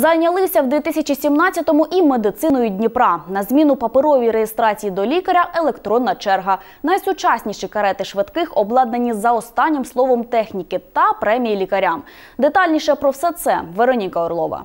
Зайнялися в 2017-му і медициною Дніпра. На зміну паперовій реєстрації до лікаря – електронна черга. Найсучасніші карети швидких обладнані за останнім словом техніки та премії лікарям. Детальніше про все це Вероніка Орлова.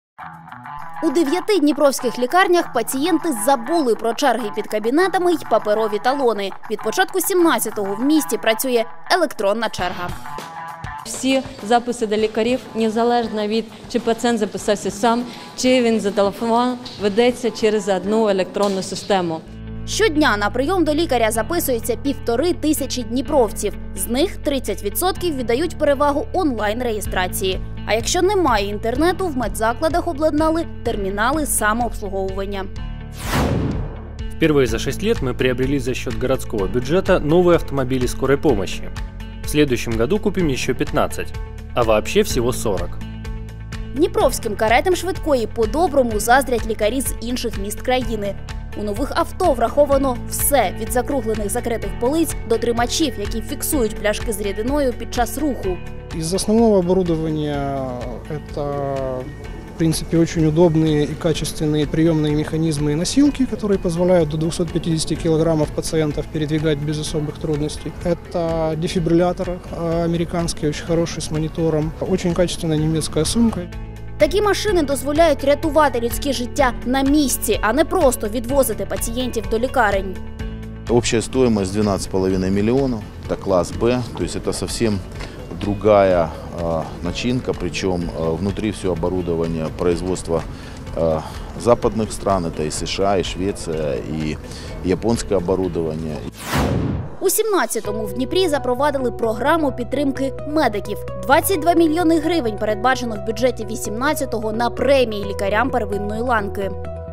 У 9 дніпровських лікарнях пацієнти забули про черги під кабінетами й паперові талони. Від початку 17-го в місті працює електронна черга. Всі записи до лікарів, незалежно від, чи пацієнт записався сам, чи він зателефонував, ведеться через одну електронну систему. Щодня на прийом до лікаря записується 1500 дніпровців. З них 30% віддають перевагу онлайн-реєстрації. А якщо немає інтернету, в медзакладах обладнали термінали самообслуговування. Впервые за 6 лет мы приобрели за счет городского бюджета новые автомобили скорой помощи. В следующем году купим еще 15, а вообще всего 40. Дніпровським каретам швидкої по-доброму заздрять лікарі з інших міст країни. У нових авто враховано все – від закруглених закритих полиць до тримачів, які фіксують пляшки з рідиною під час руху. Из основного оборудования это, в принципе, очень удобные и качественные приемные механизмы и носилки, которые позволяют до 250 килограммов пациентов передвигать без особых трудностей. Это дефибриллятор американский, очень хороший, с монитором, очень качественная немецкая сумка. Такі машини дозволяють рятувати людське життя на місці, а не просто відвозити пацієнтів до лікарень. Общая стоимость 12,5 миллионов, это класс Б, то есть это совсем другая начинка, причем внутри все оборудование производства западных стран, это и США, и Швеция, и японское оборудование. У 17-му в Дніпрі запровадили програму підтримки медиків. 22 мільйони гривень передбачено в бюджеті 18-го на премії лікарям первинної ланки.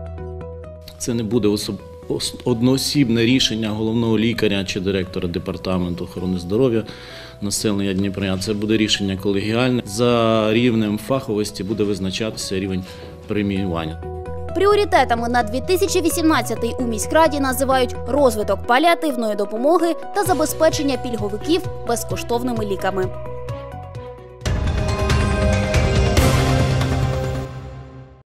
Це не буде одноосібне рішення головного лікаря чи директора департаменту охорони здоров'я населення Дніпра. Це буде рішення колегіальне. За рівнем фаховості буде визначатися рівень преміювання. Пріоритетами на 2018-й у міськраді називають розвиток паліативної допомоги та забезпечення пільговиків безкоштовними ліками.